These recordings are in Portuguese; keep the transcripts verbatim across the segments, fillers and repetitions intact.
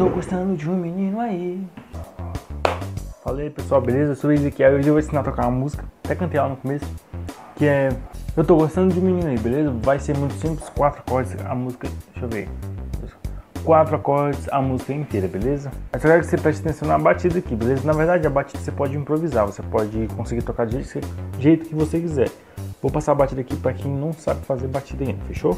tô gostando de um menino aí. Fala aí pessoal, beleza? Eu sou o Ezequiel e hoje eu vou ensinar a tocar uma música, até cantei lá no começo, que é Eu tô gostando de um menino aí, beleza? Vai ser muito simples, quatro acordes a música, deixa eu ver, quatro acordes a música inteira, beleza? Mas eu quero que você preste atenção na batida aqui, beleza? Na verdade a batida você pode improvisar, você pode conseguir tocar do jeito, do jeito que você quiser. Vou passar a batida aqui para quem não sabe fazer batida ainda, fechou?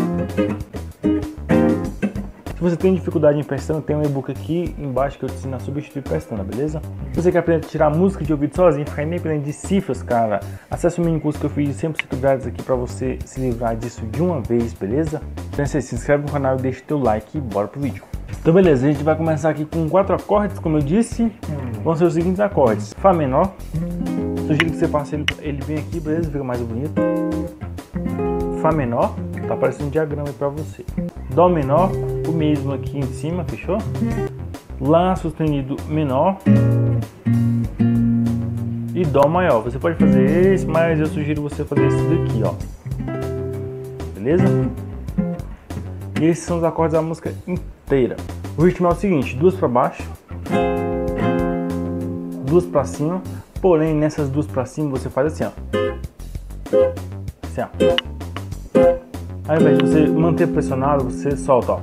Se você tem dificuldade em pestana, tem um e-book aqui embaixo que eu te ensino a substituir pestana, beleza? Se você quer aprender a tirar música de ouvido sozinho, ficar independente de cifras, cara, acesse o mini curso que eu fiz de cem por cento grátis aqui pra você se livrar disso de uma vez, beleza? Então se inscreve no canal e deixa o teu like e bora pro vídeo. Então beleza, a gente vai começar aqui com quatro acordes, como eu disse. Vão ser os seguintes acordes: Fá menor, sugiro que você passe ele, ele bem aqui, beleza? Fica mais bonito. Fá menor, tá aparecendo um diagrama aí pra você. Dó menor, o mesmo aqui em cima, fechou? Lá sustenido menor e Dó maior. Você pode fazer esse, mas eu sugiro você fazer esse daqui, ó. Beleza? E esses são os acordes da música inteira. O ritmo é o seguinte: duas para baixo, duas para cima. Porém, nessas duas para cima você faz assim, ó. Assim, ó. Ao invés de você manter pressionado, você solta, ó.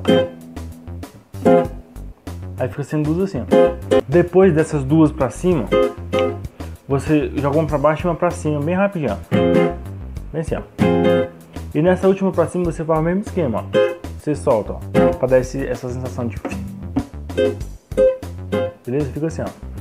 Aí fica sendo duas assim, ó. Depois dessas duas pra cima, você joga uma pra baixo e uma pra cima, bem rapidinho, ó. Bem assim, ó. E nessa última pra cima você faz o mesmo esquema, ó. Você solta, ó. Pra dar esse, essa sensação de... Beleza? Fica assim, ó.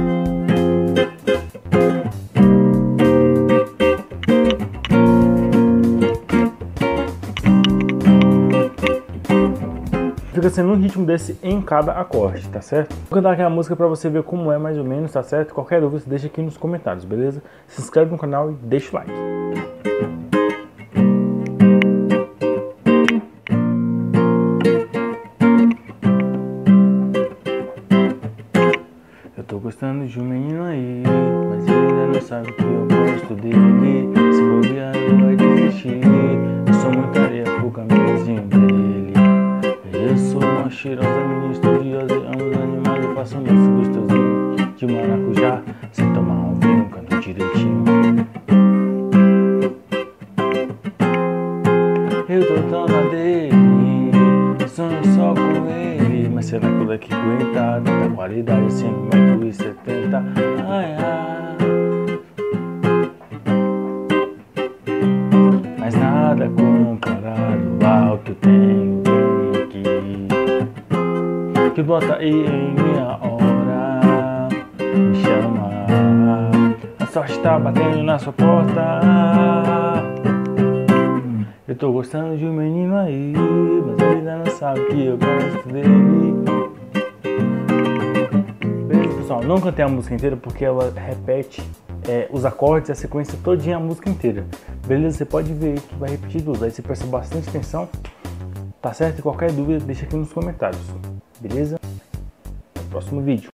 Fica sendo um ritmo desse em cada acorde, tá certo? Vou cantar aqui a música pra você ver como é mais ou menos, tá certo? Qualquer dúvida você deixa aqui nos comentários, beleza? Se inscreve no canal e deixa o like. Eu tô gostando de um menino aí, mas ele ainda não sabe que eu gosto dele. Se bobear não vai desistir, eu sou muita areia pro caminhozinho dele. Eu sou uma cheirosa, menina estudiosa, amo os animais, eu faço um doce gostosinho de maracujá. Se tomar um vinho, canto direitinho. Eu tô tão na dele, sonho só com ele. Mas será que eu daqui aguentar tanta qualidade, assim, um metro e setenta? Ai, ai. Mas nada comparado ao que eu tenho aqui, que bota aí em minha hora, me chama. A sorte tá batendo na sua porta. Eu tô gostando de um menino aí, mas ele ainda não sabe que eu gosto dele. Beleza, pessoal? Não cantei a música inteira porque ela repete é, os acordes e a sequência todinha a música inteira. Beleza? Você pode ver que vai repetir tudo. Aí você presta bastante atenção, tá certo? E qualquer dúvida deixa aqui nos comentários. Beleza? Até o próximo vídeo.